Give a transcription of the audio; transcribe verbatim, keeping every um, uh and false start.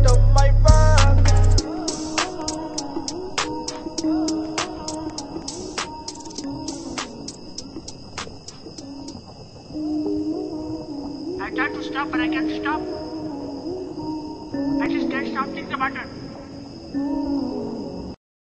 out of my bag. I tried to stop, but I can't stop. I just can't stop. Click the button.